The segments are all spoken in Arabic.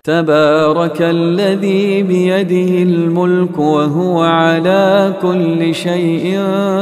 تبارك الذي بيده الملك وهو على كل شيء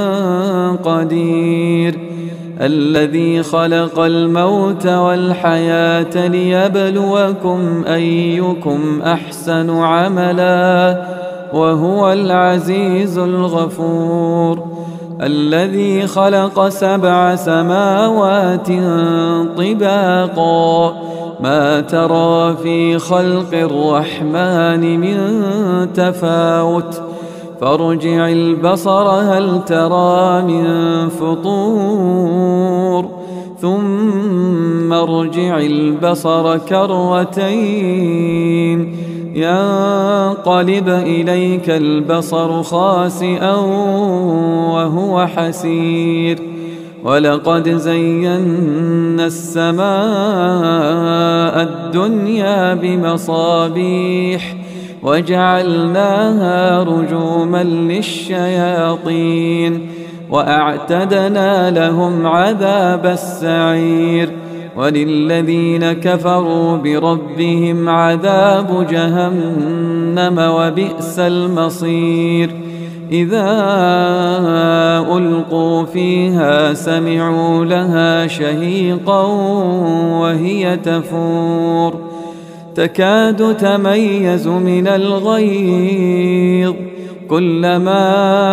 قدير، الذي خلق الموت والحياة ليبلوكم أيكم أحسن عملا وهو العزيز الغفور، الذي خلق 7 سماوات طباقا ما ترى في خلق الرحمن من تفاوت فارجع البصر هل ترى من فطور ثم ارجع البصر كرتين ينقلب إليك البصر خاسئا وهو حسير، ولقد زينا السماء الدنيا بمصابيح وجعلناها رجوما للشياطين وأعتدنا لهم عذاب السعير، وللذين كفروا بربهم عذاب جهنم وبئس المصير، إذا ألقوا فيها سمعوا لها شهيقا وهي تفور تكاد تميز من الغيظ كلما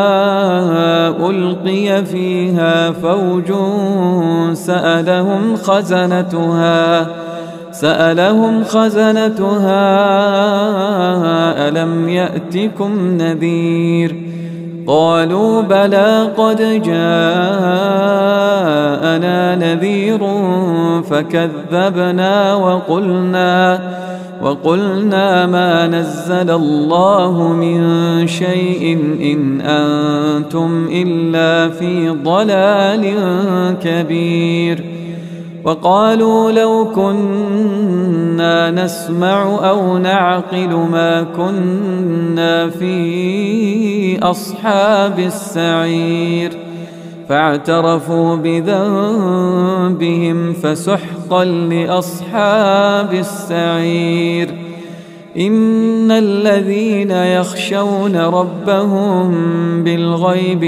ألقي فيها فوج سألهم خزنتها ألم يأتكم نذير قالوا بلى قد جاءنا نذير فكذبنا وقلنا ما نزل الله من شيء إن أنتم إلا في ضلال كبير، وقالوا لو كنا نسمع أو نعقل ما كنا في أصحاب السعير، فاعترفوا بذنبهم فسحقا لأصحاب السعير. إن الذين يخشون ربهم بالغيب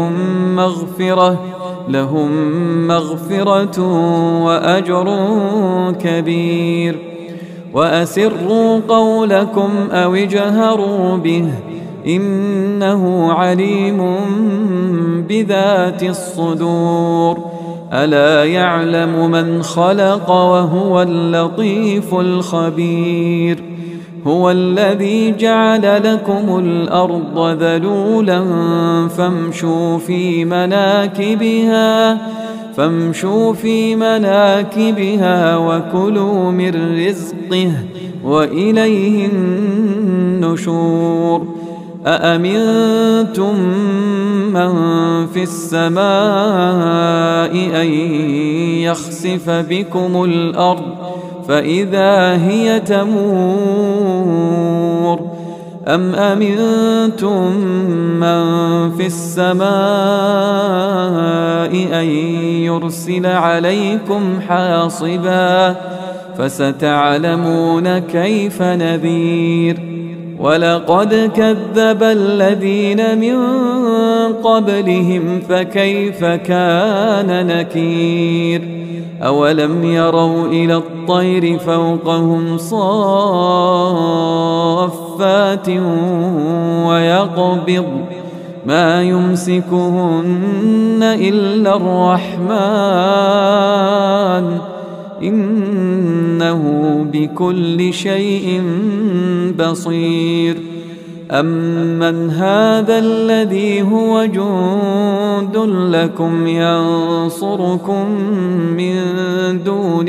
لهم مغفرة وأجر كبير، وأسروا قولكم أو اجهروا به إنه عليم بذات الصدور، ألا يعلم من خلق وهو اللطيف الخبير، هو الذي جعل لكم الأرض ذلولا فامشوا في مناكبها وكلوا من رزقه وإليه النشور. أأمنتم من في السماء أن يخسف بكم الأرض فإذا هي تمور، أم أمنتم من في السماء أن يرسل عليكم حاصبا فستعلمون كيف نذير. ولقد كذب الذين من قبلهم فكيف كان نكير. أولم يروا إلى الطير فوقهم صافات ويقبض ما يمسكهن إلا الرحمن إنه بكل شيء بصير. أمن هذا الذي هو جند لكم ينصركم من دون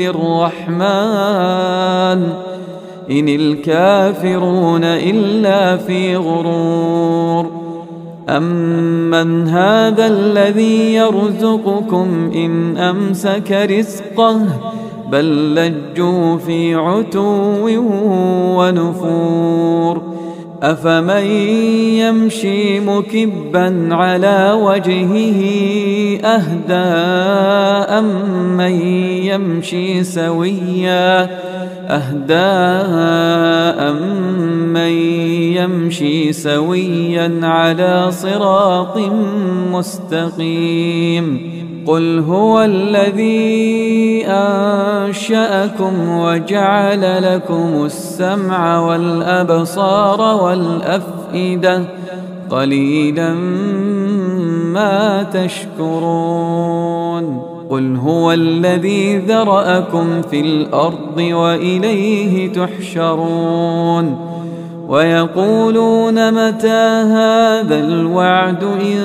الرحمن إن الكافرون إلا في غرور. أمن هذا الذي يرزقكم إن أمسك رزقه بل لجوا في عتو ونفور. أفمن يمشي مكبا على وجهه أهدى أمن يمشي سويا أمن يمشي سويا على صراط مستقيم قل هو الذي أنشأكم وجعل لكم السمع والأبصار والأفئدة قليلا ما تشكرون قل هو الذي ذرأكم في الأرض وإليه تحشرون ويقولون متى هذا الوعد إن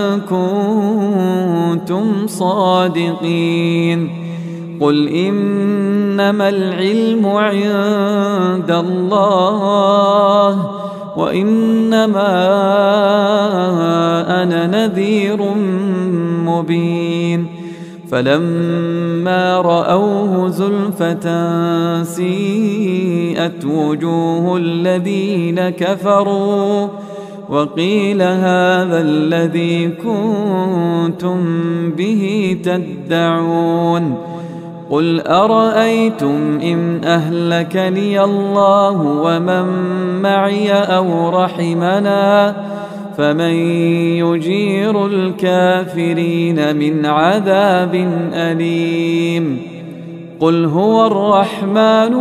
كنتم صادقين قل إنما العلم عند الله وإنما أنا نذير مبين فلما رأوه زلفة سيئت وجوه الذين كفروا وقيل هذا الذي كنتم به تدعون قل أرأيتم إن أهلكني الله ومن معي أو رحمنا فمن يجير الكافرين من عذاب أليم قل هو الرحمن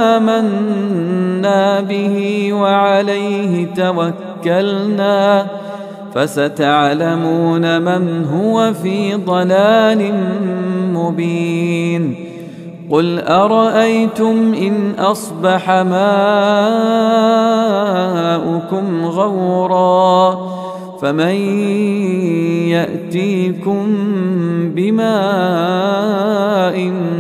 آمنا به وعليه توكلنا فستعلمون من هو في ضلال مبين قل أرأيتم إن أصبح ماؤكم غورا فمن يأتيكم بماء